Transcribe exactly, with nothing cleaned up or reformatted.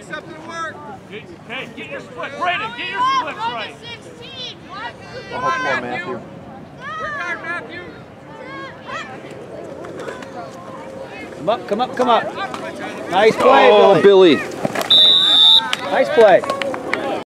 something to work. Okay, get your split, Brayden, get your splits right. Come on, Matthew. Work hard, Matthew. Come up, come up, come up. Nice play, Oh, Billy. Billy. Nice play.